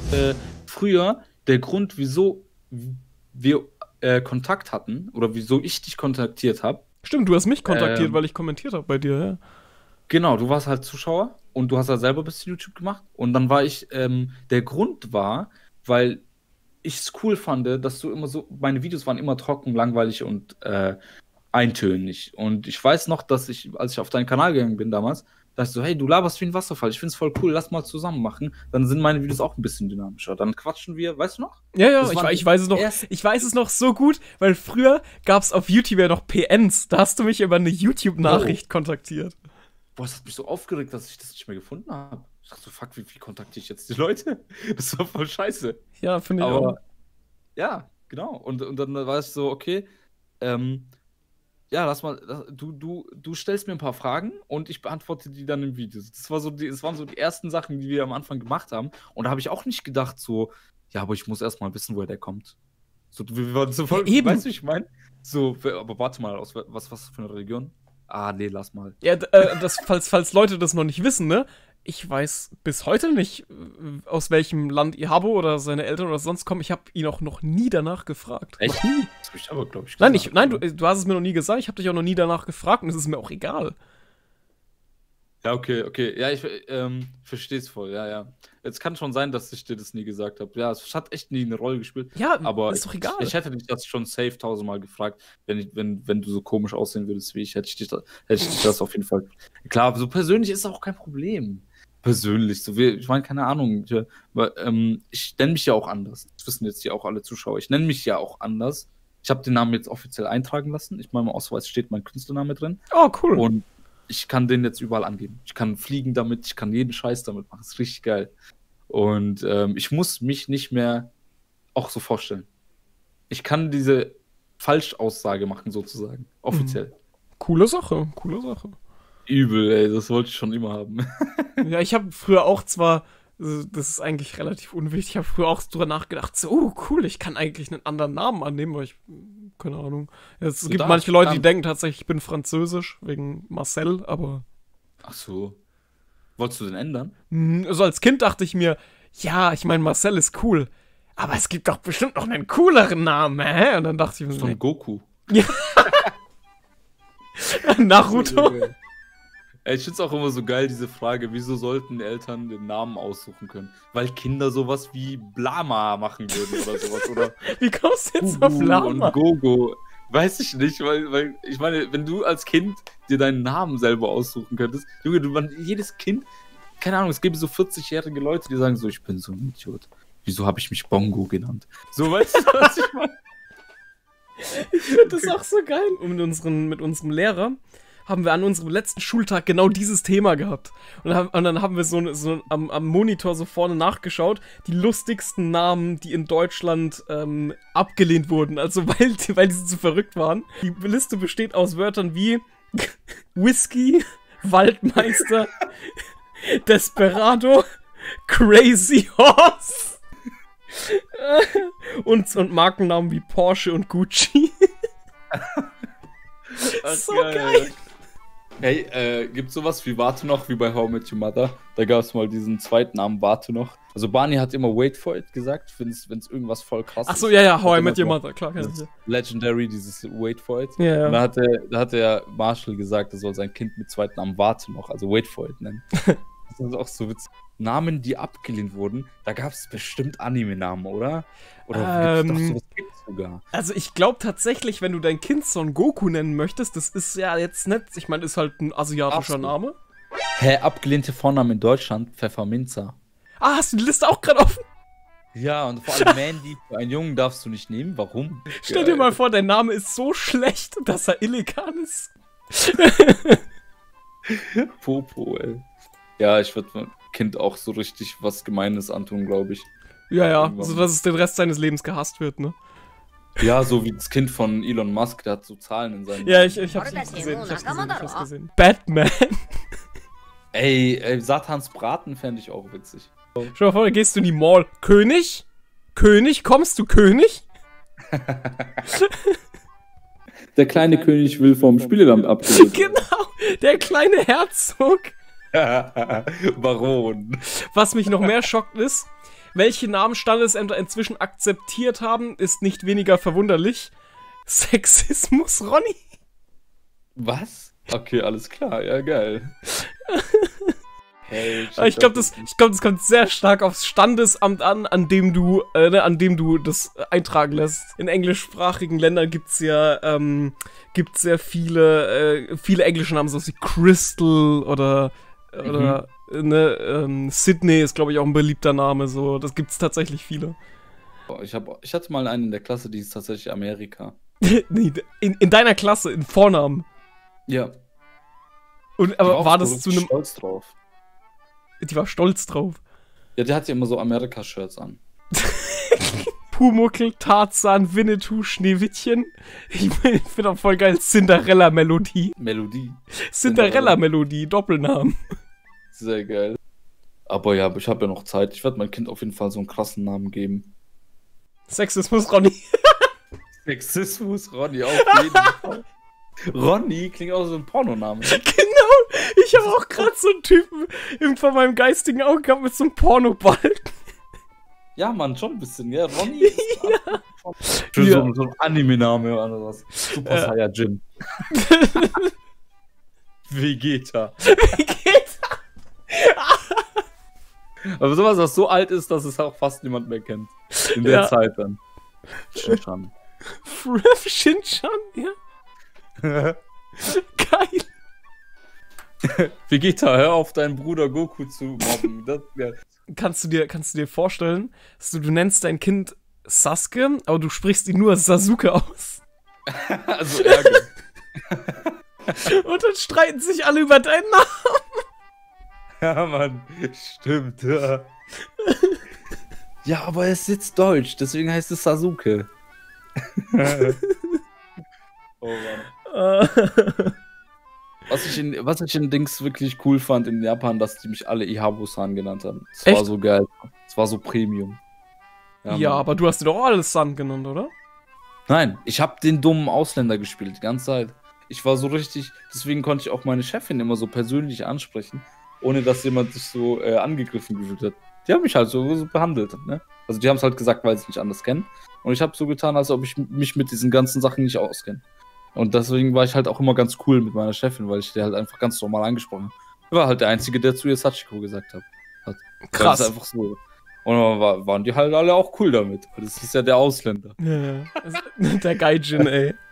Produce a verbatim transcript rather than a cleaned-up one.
äh, früher der Grund, wieso wir äh, Kontakt hatten oder wieso ich dich kontaktiert habe. Stimmt, du hast mich kontaktiert, Ähm, weil ich kommentiert habe bei dir, ja. Genau, du warst halt Zuschauer und du hast halt selber ein bisschen YouTube gemacht. Und dann war ich, ähm, der Grund war, weil ich es cool fand, dass du immer so, meine Videos waren immer trocken, langweilig und äh, eintönig. Und ich weiß noch, dass ich, als ich auf deinen Kanal gegangen bin damals, dachte ich so, hey, du laberst wie ein Wasserfall, ich find's voll cool, lass mal zusammen machen. Dann sind meine Videos auch ein bisschen dynamischer. Dann quatschen wir, weißt du noch? Ja, ja, Das ich, waren wei- ich weiß es noch. erst- Ich weiß es noch so gut, weil früher gab's auf YouTube ja noch P Ns. Da hast du mich über eine YouTube-Nachricht kontaktiert. Boah, das hat mich so aufgeregt, dass ich das nicht mehr gefunden habe. Ich dachte so, fuck, wie, wie kontaktiere ich jetzt die Leute? Das war voll scheiße. Ja, finde ich auch. Aber ja, genau. Und, und dann war es so, okay, ähm, ja, lass mal, das- du, du, du stellst mir ein paar Fragen und ich beantworte die dann im Video. Das war so die, das waren so die ersten Sachen, die wir am Anfang gemacht haben. Und da habe ich auch nicht gedacht, so, ja, aber ich muss erst mal wissen, woher der kommt. So, wir waren so voll, Ja, eben. weißt du, wie ich meine? So, aber warte mal, aus was, was für eine Religion? Ah, nee, lass mal. Ja, d- äh, das, falls, falls Leute das noch nicht wissen, ne? Ich weiß bis heute nicht, äh, aus welchem Land Ihabo oder seine Eltern oder sonst kommen. Ich habe ihn auch noch nie danach gefragt. Echt? Noch nie. Das hab ich aber, glaube ich, Nein, gesagt, ich, nein, du, oder? äh, du hast es mir noch nie gesagt. Ich habe dich auch noch nie danach gefragt und es ist mir auch egal. Ja, okay, okay. Ja, ich ähm, verstehe es voll, ja, ja. Es kann schon sein, dass ich dir das nie gesagt habe. Ja, es hat echt nie eine Rolle gespielt. Ja, Aber ist doch ich, egal. ich hätte dich das schon safe tausendmal gefragt, wenn, ich, wenn, wenn du so komisch aussehen würdest wie ich, hätte ich dich, da, hätte ich dich das auf jeden Fall. Klar, so persönlich ist auch kein Problem. Persönlich, so wie, ich meine, keine Ahnung. Ich, weil, ähm, ich nenne mich ja auch anders. Das wissen jetzt ja auch alle Zuschauer. Ich nenne mich ja auch anders. Ich habe den Namen jetzt offiziell eintragen lassen. Ich meine, im Ausweis steht mein Künstlername drin. Oh, cool. Und ich kann den jetzt überall angeben. Ich kann fliegen damit, ich kann jeden Scheiß damit machen. Das ist richtig geil. Und ähm, ich muss mich nicht mehr auch so vorstellen. Ich kann diese Falschaussage machen, sozusagen. Offiziell. Coole Sache, coole Sache. Übel, ey, das wollte ich schon immer haben. Ja, ich habe früher auch zwar, äh, das ist eigentlich relativ unwichtig, ich habe früher auch drüber nachgedacht, so, oh, cool, ich kann eigentlich einen anderen Namen annehmen, weil ich, keine Ahnung. Es Du gibt darfst, manche Leute, die kann. denken tatsächlich, ich bin französisch, wegen Marcel, aber Ach so. Wolltest du den ändern? mh, also als Kind dachte ich mir, ja, ich meine, Marcel ist cool, aber es gibt doch bestimmt noch einen cooleren Namen, hä? Und dann dachte ich mir, Von nee. Goku. Naruto. Ey, ich find's auch immer so geil, diese Frage, wieso sollten Eltern den Namen aussuchen können? Weil Kinder sowas wie Blama machen würden oder sowas, oder Wie kommst du jetzt auf Uhu Lama? und Gogo. Weiß ich nicht, weil, weil, ich meine, wenn du als Kind dir deinen Namen selber aussuchen könntest, Junge, du, man, jedes Kind, keine Ahnung, es gibt so vierzig-jährige Leute, die sagen so, ich bin so ein Idiot. Wieso habe ich mich Bongo genannt? So, weißt du, was ich meine? Ich finde das auch so geil. Und mit, unseren, mit unserem Lehrer haben wir an unserem letzten Schultag genau dieses Thema gehabt. Und, haben, und dann haben wir so, so am, am Monitor so vorne nachgeschaut, die lustigsten Namen, die in Deutschland ähm, abgelehnt wurden. Also weil, weil die so verrückt waren. Die Liste besteht aus Wörtern wie Whisky, Waldmeister, Desperado, Crazy Horse und, und Markennamen wie Porsche und Gucci. So geil. Hey, äh, gibt's sowas wie Warte noch, wie bei How I Met Your Mother? Da gab's mal diesen zweiten Namen, Warte noch. Also Barney hat immer Wait for it gesagt, wenn's, wenn's irgendwas voll krass Ach so, ist. ja, ja, Hat How I immer Met Your so Mother, klar. Kann ich. dieses Legendary, dieses Wait for it. Ja, Und da ja. hat, der, da hat der Marshall gesagt, er soll sein Kind mit zweiten Namen Warte noch, also Wait for it nennen. Das ist auch so witzig. Namen, die abgelehnt wurden, da gab es bestimmt Anime-Namen, oder? Oder Ähm, gibt's doch sowas gibt's sogar. Also ich glaube tatsächlich, wenn du dein Kind Son Goku nennen möchtest, das ist ja jetzt nicht, ich meine, ist halt ein asiatischer Ach so. Name. Hä, abgelehnte Vornamen in Deutschland, Pfefferminzer. Ah, hast du die Liste auch gerade offen? Ja, und vor allem Mandy, für einen Jungen darfst du nicht nehmen. Warum? Stell dir mal vor, dein Name ist so schlecht, dass er illegal ist. Popo, ey. Ja, ich würde meinem Kind auch so richtig was Gemeines antun, glaube ich. Ja, ja, Irgendwann. so dass es den Rest seines Lebens gehasst wird, ne? Ja, so wie das Kind von Elon Musk, der hat so Zahlen in seinem... Ja, ich, ich hab's nicht gesehen, ich hab's gesehen, ich hab's gesehen. Batman. Ey, ey, Satans Braten fände ich auch witzig. Stell dir vor, da gehst du in die Mall. König? König? Kommst du, König? Der kleine König will vom Spielelamt abgelöst. Genau, der kleine Herzog. Baron. Was mich noch mehr schockt ist, welche Namen Standesämter inzwischen akzeptiert haben, ist nicht weniger verwunderlich. Sexismus, Ronny. Was? Okay, alles klar, ja geil. Hey, ich glaube, das, ich glaub, das kommt sehr stark aufs Standesamt an, an dem du, äh, ne, an dem du das eintragen lässt. In englischsprachigen Ländern gibt's ja, ähm, gibt's sehr viele, äh, viele englische Namen, so wie Crystal oder, mhm. oder, ne, ähm, Sydney ist, glaube ich, auch ein beliebter Name, so, das gibt's tatsächlich viele. Ich, hab, ich hatte mal einen in der Klasse, die ist tatsächlich Amerika. Nee, in, in deiner Klasse, in Vornamen. Ja. Und, aber war, war das zu einem... stolz drauf. Die war stolz drauf. Ja, die hat ja immer so Amerika-Shirts an. Pumuckl, Tarzan, Winnetou, Schneewittchen. Ich finde auch voll geil, Cinderella-Melodie. Melodie. Cinderella-Melodie, Doppelnamen. Sehr geil. Aber ja, ich habe ja noch Zeit. Ich werde meinem Kind auf jeden Fall so einen krassen Namen geben. Sexismus, Ronny. Sexismus, Ronny, auf jeden Fall. Ronny klingt auch so ein Pornoname. Genau, ich habe auch gerade so einen Typen vor meinem geistigen Auge gehabt mit so einem Pornobalken. Ja, Mann, schon ein bisschen, ja. Ronny ist ja. Für ja. so, so ein Anime-Name oder was. Super ja. Saiyajin. Vegeta. Vegeta. Aber sowas, was so alt ist, dass es auch fast niemand mehr kennt. In der ja. Zeit dann. Shinchan. Shinchan, ja. Geil. Vegeta, hör auf, deinen Bruder Goku zu mobben. Das, ja. kannst, du dir, kannst du dir vorstellen, dass du, du nennst dein Kind Sasuke, aber du sprichst ihn nur Sasuke aus? Also Ärger. Und dann streiten sich alle über deinen Namen. Ja, Mann, stimmt. Ja, ja, aber es sitzt deutsch, deswegen heißt es Sasuke. Oh Mann. Was ich, in, was ich in Dings wirklich cool fand in Japan, dass die mich alle Ihabu-san genannt haben. Das Echt? war so geil. Das war so Premium. Ja, ja aber du hast dir doch auch alles San genannt, oder? Nein, ich habe den dummen Ausländer gespielt, die ganze Zeit. Ich war so richtig, deswegen konnte ich auch meine Chefin immer so persönlich ansprechen, ohne dass jemand sich so äh, angegriffen gefühlt hat. Die haben mich halt so, so behandelt, ne? Also die haben es halt gesagt, weil sie es nicht anders kennen. Und ich habe so getan, als ob ich mich mit diesen ganzen Sachen nicht auskenne. Und deswegen war ich halt auch immer ganz cool mit meiner Chefin, weil ich die halt einfach ganz normal angesprochen habe. Ich war halt der Einzige, der zu ihr Sachiko gesagt hat. hat. Krass. Das ist einfach so. Und dann war, waren die halt alle auch cool damit. Das ist ja der Ausländer. Ja, der Gaijin, ey.